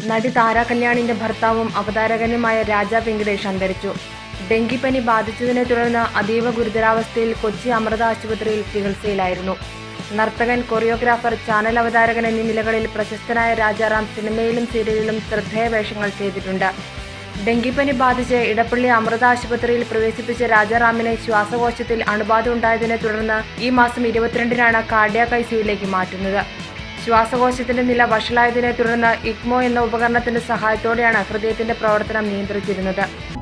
നടി താര കല്യാണിന്റെ ഭർത്താവും അവതാരകനുമായ രാജ വെങ്കിടേഷ് അന്തരിച്ചു. ഡെങ്കിപ്പനി ബാധിച്ചതിനെ തുടർന്ന് അതീവ ഗുരുതരാവസ്ഥയിൽ കൊച്ചി അമൃത ആശുപത്രിയിൽ ചികിത്സയിലായിരുന്നു. നർത്തകൻ, കൊറിയോഗ്രാഫർ, ചാനൽ അവതാരകൻ എന്നീ നിലകളിൽ പ്രശസ്തനായ രാജാറാം സിനിമയിലും സീരിയലിലും ശ്രദ്ധേയ വേഷങ്ങൾ ചെയ്തിട്ടുണ്ട്. ഡെങ്കിപ്പനി ബാധിച്ച് ഇടപ്പള്ളി അമൃത ആശുപത്രിയിൽ പ്രവേശിപ്പിച്ച രാജാറാമിന് ശ്വാസകോശത്തിൽ അണുബാധ ഉണ്ടായതിനെ തുടർന്ന് ഈ മാസം 22-നാണ് കാർഡിയാക് ഐസിയുവിലേക്ക് മാറ്റുന്നത്. ശ്വാസകോശത്തിന്റെ നില വഷളായതിനെ തുടർന്ന് ഇക്മോ എന്ന ഉപകരണത്തിന്റെ സഹായത്തോടെയാണ് ഹൃദയത്തിന്റെ പ്രവർത്തനം നിയന്ത്രിച്ചിരുന്നത്.